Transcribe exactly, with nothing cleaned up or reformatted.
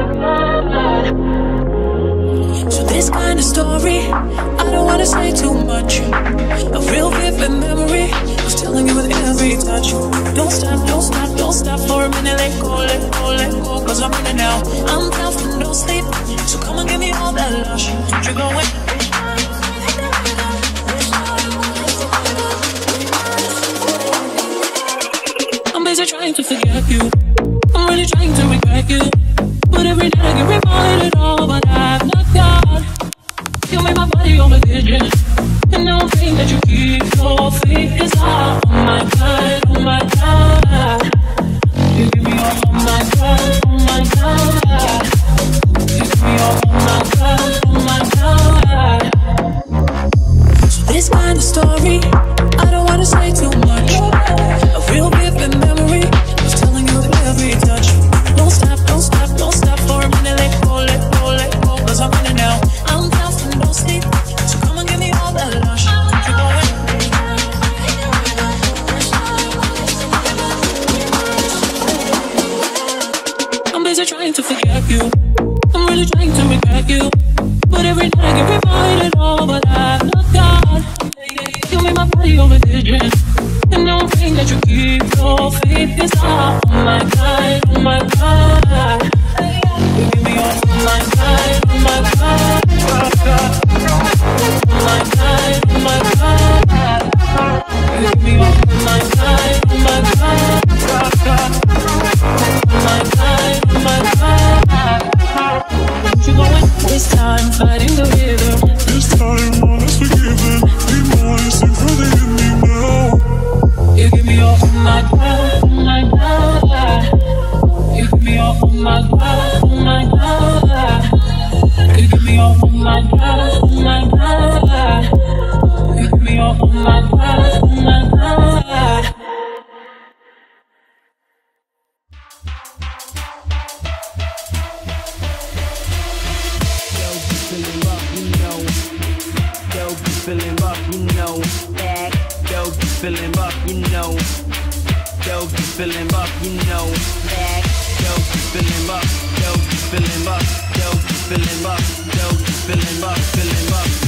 So this kind of story, I don't wanna say too much. A real vivid memory of telling you with every touch. Don't stop, don't stop, don't stop for a minute. Let go, let go, let go, cause I'm in it now. I'm down for no sleep, so come and give me all that lush. You're going. I'm busy trying to forget you. I'm really trying to regret you. But every night I get reminded all but I've not got. You made my body over vision, and now I'm thinking that you keep your faith. Cause I, oh my God, oh my God, you give me all, oh my God, oh my God, you give me all, oh my God, oh my God. So this kind of story, I don't wanna say too much. A real vivid memory of telling you with every touch. Don't stop, don't stop, don't stop for a minute. Let go, let go, let go, cause I'm in it now. I'm down for no sleep, so come and give me all that lush. Keep going. I'm busy trying to forget you. I'm really trying to regret you. But every night I get reminded all but I've not got. You made my body over vision, and now I'm praying that you keep your faith. Cause I, oh my God, oh my God, you give me all, oh my God, oh my God, oh my God, oh my God, you give me all, oh my God, oh my God, oh my God, oh my God. You going this time, fighting the rhythm. This time, all is forgiven. Be mine, sing for the ending now. You give me all, oh my God, oh my God. You give me all, oh my God, oh my God. You give me all, oh my God, oh my God. You give me all, oh my God, oh my God. Feeling rough, you know. Back, yo, you feeling rough, you know. Yo, you feeling rough, you know. Back, yo, you feeling rough, yo, you feeling rough, yo, you feeling rough, yo, you feeling rough, feeling rough.